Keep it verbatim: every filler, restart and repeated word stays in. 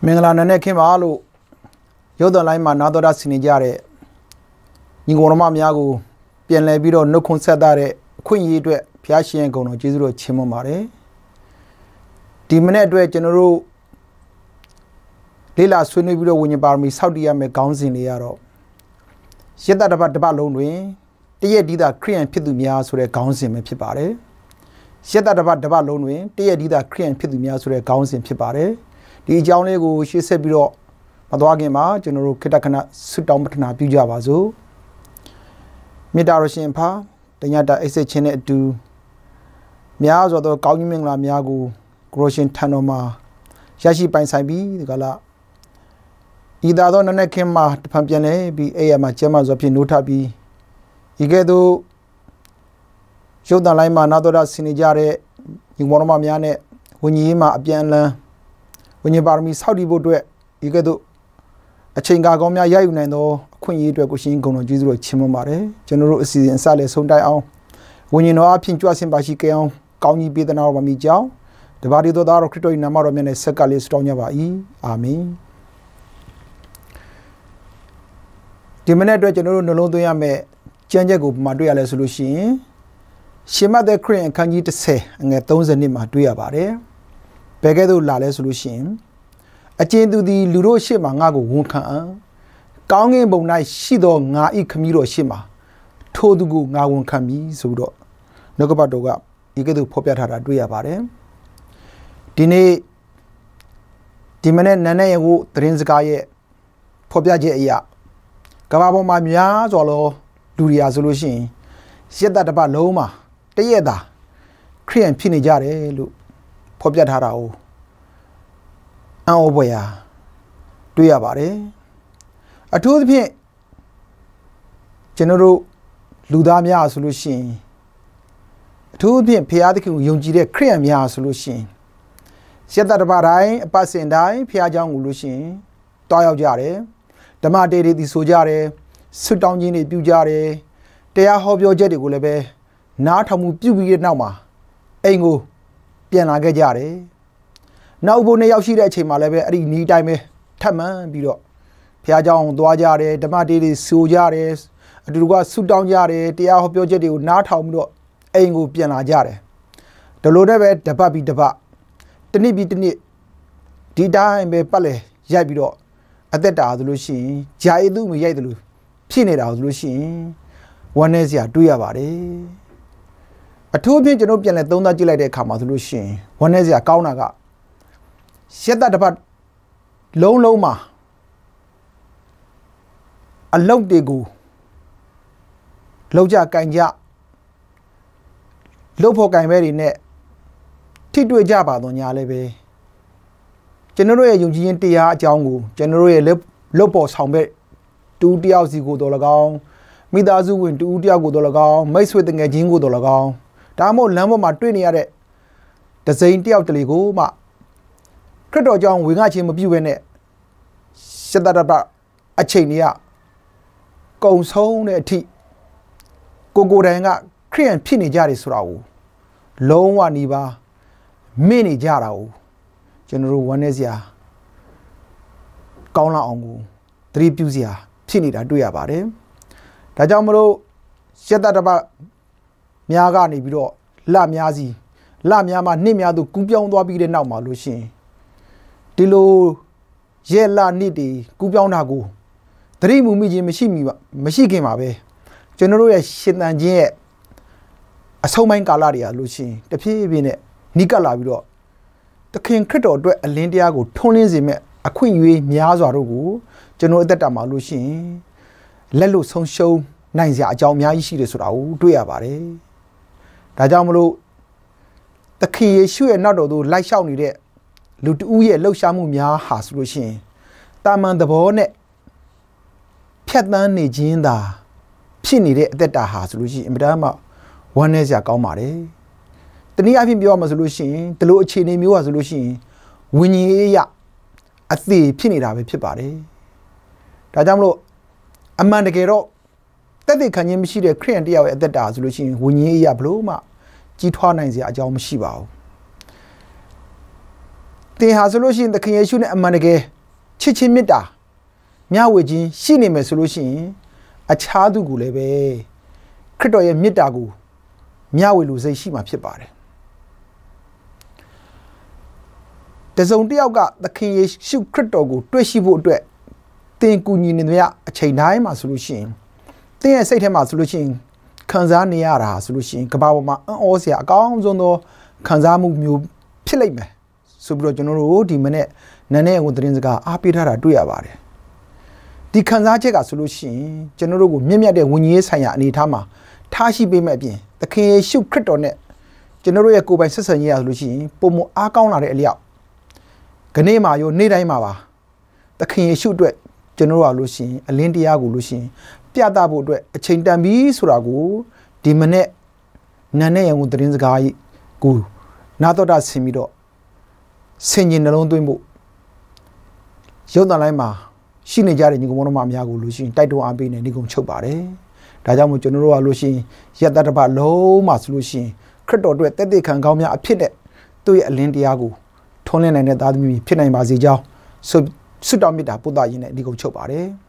မင်္ဂလာနံနက်ခင်းပါလို့ရုပ်သံလိုင်းမှာနာတော်တာဆင်နေကြတဲ့ညီကောင်တော်မများကိုပြန်လည်ပြီးတော့နှုတ်ခွန်းဆက်တဲ့အခွင့်အရေးအတွက်ဘုရားရှင်ရဲ့ဂုဏ်တော်ကျေးဇူးတော်ချီးမွမ်းပါတယ်ဒီမနေ့အတွက်ကျွန်တော်တို့လေးလာဆွေးနွေးပြီးတော့ဝိညာဉ်ပါရမီစောင့်တည်ရမယ့်ခေါင်းစဉ်တွေကတော့ရတ္တတပတ်တစ်ပတ်လုံးတွင်တရက်ဒီသာခရိယန်ဖြစ်သူများဆိုတဲ့ခေါင်းစဉ်ပဲဖြစ်ပါတယ်ရတ္တတပတ်တစ်ပတ်လုံးတွင်တရက်ဒီသာခရိယန်ဖြစ်သူများဆိုတဲ့ခေါင်းစဉ်ဖြစ်ပါတယ်ဒီအကြောင်းလေးကိုရှေ့ဆက်ပြီးတော့မသွားခင်မှာကျွန်တော်တို့ခေတ္တခဏဆုတောင်းပတနာပြုကြပါစို့မေတ္တာတော်ရှင်ဖာတညတာအိတ်ဆက်ခြင်းနဲ့အတူများစွာသောကောင်းကြီးမင်္ဂလာများကိုကိုရရှင်ထံတော်မှာရရှိပိုင်ဆိုင်ပြီးဒီကလာဤသာသောနနက်ခင်းမှာတဖန်ပြန်လဲပြီးအဲ့ရမှာကျမ်းမာစွာဖြင့်နိုးထပြီးဤကဲ့သို့ရုပ်သံလိုင်းမှာနာတော်တာဆင်နေကြတဲ့ညီမောင်တော်မများနဲ့ဝိညာဉ်ရေးမှာအပြန်အလှန်ဝိညာဉ်ပါရမီဆောက်တည်ဖို့အတွက်ဤကဲ့သို့အချိန်ကာကောင်းများရယူနိုင်သောအခွင့်အရေးအတွက်ကိုရှင်ဂုဏ်တော်ကျေးဇူးတော်ချီးမွမ်းပါတယ်ကျွန်တော်တို့အစီအစဉ်အစလည်းဆုံးတိုင်အောင်ဝိညာဉ်တော်အဖင်ကြွဆင်ပါရှိကြအောင်ကောင်းကြီးပေးသနာတော်ပါမိကြောင်းတပါးဒီသောသားတော်ခရစ်တော်၏နာမတော်မြတ်နဲ့ဆက်ကလေးဆုတောင်းကြပါ၏အာမင်ဒီမနေ့အတွက်ကျွန်တော်တို့နှလုံးသွင်းရမယ့်ကျမ်းချက်ကိုမှတွေ့ရလဲဆိုလို့ရှိရင်ရှင်မသက်ခရစ်အခန်းကြီးတစ်ဆယ်အငယ်သုံးဆယ်နှစ်မှာတွေ့ရပါတယ်ဘယ်ကဲ့သို့လာလဲဆိုလို့ရှိရင်အကျဉ်သူသည်လူတို့ရှေ့မှာငါ့ကိုဝန်ခံအံ့ကောင်းကင်ဘုံ၌ရှိသောငါ၏ခမည်းတော်ရှေ့မှာထိုသူကိုငါဝန်ခံမည်ဆိုတော့နှုတ်ကပတ်တော်ကဒီကဲ့သို့ဖော်ပြထားတာတွေ့ရပါတယ်ဒီနေ့ဒီမနေ့နန်းနဲ့ရုပ်သတင်းစကားရဲ့ဖော်ပြချက်အရာကမ္ဘာပေါ်မှာများစွာသောလူတွေအားဆိုလို့ရှိရင်ရက်တတပတ်လုံးမှာတရက်တာခရိယန်ဖြစ်နေကြတယ်လို့ဖော်ပြထားတာကိုအံ့ဩဖွယ်ရာတွေ့ရပါတယ်အထူးသဖြင့်ကျွန်တော်တို့လူသားများဆိုလို့ရှိရင်အထူးသဖြင့်ဖျားသခင်ကိုယုံကြည်တဲ့ခရိယန်များဆိုလို့ရှိရင်ရက်တတပတ်တိုင်းအပတ်စဉ်တိုင်းဖျားเจ้าကိုလို့ရှိရင်တွားရောက်ကြတယ်ဓမ္မတေတွေဒီဆိုကြတယ်ဆွတောင်းခြင်းတွေပြုကြတယ်တရားဟောပြောချက်တွေကိုလည်းပဲနားထောင်မှုပြုပြီးတဲ့နောက်မှာအိမ်ကိုပြန်လာခဲ့ကြတယ်နောက်ဘုံနဲ့ရောက်ရှိတဲ့အချိန်မှာလည်းပဲအဲ့ဒီနီးတိုင်းပဲထပ်မှန်ပြီးတော့ဘုရားကျောင်းသွားကြတယ်ဓမ္မတေတွေဆိုကြတယ်အတူတူကဆွတောင်းကြတယ်တရားဟောပြောချက်တွေကိုနားထောင်ပြီးတော့အိမ်ကိုပြန်လာကြတယ်ဒီလိုနဲ့ပဲတပတ်ပြီးတပတ်တနည်းပြီးတနည်းဒီတိုင်းပဲပတ်လေရိုက်ပြီးတော့အသက်တာဆိုလို့ရှိရင်ဂျာအီသူမရိုက်တယ်လို့ဖြစ်နေတာဆိုလို့ရှိရင်ဝမ်းနည်းစရာတွေ့ရပါတယ်အထူးဖြင့်ကျွန်တော်ပြန်လဲသုံးသပ်ကြည့်လိုက်တဲ့အခါမှာဆိုလို့ရှိရင်ဝမ်းနည်းစရာကောင်းတာကရက်တတပတ်လုံးလုံးမှာအလုတ်တွေကိုလောက်ကြကင်ကြလှုပ်ဖို့ကင်ပဲတွေနဲ့ထိတွေ့ကြပါတော့ညာလည်းပဲကျွန်တော်တို့ရဲ့ယုံကြည်ခြင်းတရားအကြောင်းကိုကျွန်တော်တို့ရဲ့လှုပ်ပေါ်ဆောင်ပဲတူတယောက်စီကိုတော်၎င်းမိသားစုဝင်တူတယောက်ကိုတော်၎င်းမိတ်ဆွေတငယ်ချင်းကိုတော်၎င်းဒါမှမဟုတ်လမ်းပေါ်မှာတွေ့နေရတဲ့ဒဇိန်တယောက်တလေကိုမှခရစ်တော်ကြောင့်ဝင်ငှခြင်းမပြုဘဲနဲ့စတတပတ်အချိန်ကြီးကကုံဆုံးတဲ့အထိကိုကိုတိုင်ကခရိယန်ဖြစ်နေကြတယ်ဆိုတာကိုလုံးဝနေပါမေ့နေကြတာကိုကျွန်တော်တို့ဝမ်းနည်းစရာကောင်းလောက်အောင်ကိုသတိပြုစရာဖြစ်နေတာတွေ့ရပါတယ်ဒါကြောင့်မလို့ရက်တတပတ်များကနေပြီးတော့လများစီလများမှာနှစ်များသူကူးပြောင်းသွားပြီးတဲ့နောက်မှာလို့ရှိရင်ဒီလိုရက်လနှစ်တွေကူးပြောင်းတာကိုသတိမူမိခြင်းမရှိမိပါမရှိခင်ပါပဲကျွန်တော်တို့ရဲ့ရှင်သန်ခြင်းရဲ့အဆုံးပိုင်းကာလတွေကလို့ရှိရင်တဖြည်းဖြည်းနဲ့နီးကပ်လာပြီးတော့သခင်ခရစ်တော်အတွက်အလင်းတရားကိုထွန်းလင်းစေမဲ့အခွင့်အရေးများစွာတို့ကိုကျွန်တော်အသက်တာမှာလို့ရှိရင်လက်လို့ဆုံးရှုံးနိုင်စရာအကြောင်းအများကြီးရှိတယ်ဆိုတာကိုတွေ့ရပါတယ်ဒါကြောင့်မလို့သခင်ယေရှုရဲ့နောက်တော်သို့လိုက်လျှောက်နေတဲ့လူတဦးရဲ့လှုပ်ရှားမှုများဟာဆိုလို့ရှိရင်တာမန်သဘောနဲ့ဖြတ်သန်းနေခြင်းသာဖြစ်နေတဲ့အသက်တာဟာဆိုလို့ရှိရင်အမြဲတမ်းမှဝမ်းနည်းစရာကောင်းပါတယ်တနည်းအားဖြင့်ပြောရမှာဆိုလို့ရှိရင်ဒီလိုအခြေအနေမျိုးဟာဆိုလို့ရှိရင်ဝိညာဉ်ရေးရအသေးဖြစ်နေတာပဲဖြစ်ပါတယ်ဒါကြောင့်မလို့အမှန်တကယ်တော့တက်တဲ့ခံခြင်းမရှိတဲ့ခရိယန်တယောက်ရဲ့အသက်တာဆိုလို့ရှိရင်ဝိညာဉ်ရေးရဘလို့မှကြီးထွားနိုင်စရာအကြောင်းမရှိပါဘူးသင်ဟာဆိုလို့ရှိရင်သခင်ယေရှုနဲ့အမှန်တကယ်ချစ်ချင်းမေတ္တာမျှဝေခြင်းရှိနေမယ်ဆိုလို့ရှိရင်အခြားသူကိုလည်းပဲခရစ်တော်ရဲ့မေတ္တာကိုမျှဝေလို့စိတ်ရှိမှဖြစ်ပါတယ်တစုံတစ်ယောက်ကသခင်ယေရှုခရစ်တော်ကိုတွေ့ရှိဖို့အတွက်သင်ကူညီနေတဲ့အချိန်တိုင်းမှာဆိုလို့ရှိရင်သင်ရဲ့စိတ်ထဲမှာဆိုလို့ရှိရင်ခံစားနေရတာဆိုလို့ရှိရင်ကမ္ဘာပေါ်မှာအံ့ဩစရာအကောင်းဆုံးသောခံစားမှုမျိုးဖြစ်လိမ့်မယ်ဆိုပြီးတော့ကျွန်တော်တို့ဒီမနေ့နန်းနဲ့ကိုသတင်းစကားအားပေးထားတာတွေ့ရပါတယ်ဒီခံစားချက်ကဆိုလို့ရှိရင်ကျွန်တော်တို့ကိုမြင့်မြတ်တဲ့ဝိညာဉ်ရေးဆိုင်ရာအနေအထားမှာထားရှိပေးမဲ့အပြင်သခင်ယေရှုခရစ်တော်နဲ့ကျွန်တော်တို့ရဲ့ကိုယ်ပိုင်ဆက်ဆံရေးရဆိုလို့ရှိရင်ပုံမအားကောင်းလာတဲ့အလျောက်ခနေ့မှာရောနေ့တိုင်းမှာပါသခင်ယေရှုအတွက်ကျွန်တော်တို့ကလို့ရှိရင်အလင်းတရားကိုလို့ရှိရင်ပြသဖို့အတွက်အချိန်တန်ပြီဆိုတာကိုဒီမနေ့နန်းနဲ့ရန်ကုန်သတင်းစကားကြီးကိုနာတော်တာဆင်ပြီးတော့ဆင်ញင်နှလုံးသွင်းဖို့ရုပ်သံလိုင်းမှာရှိနေကြတဲ့ညီကောင်တို့မအများကိုလို့ရှိရင်တိုက်တွန်းအားပေးနေဒီကုံချုပ်ပါတယ်ဒါကြောင့်မို့ကျွန်တော်တို့ကလို့ရှိရင်ယတတပလုံးမှာဆိုလို့ရှိရင်ခရစ်တော်အတွက်တသက်ခံကောင်းများအဖြစ်တဲ့သူ့ရဲ့အလင်းတရားကိုထွန်းလင်းနိုင်တဲ့သားသမီးဖြစ်နိုင်ပါစေကြောင်းဆုတောင်းမေတ္တာပို့သရင်းနဲ့ဒီကုံချုပ်ပါတယ်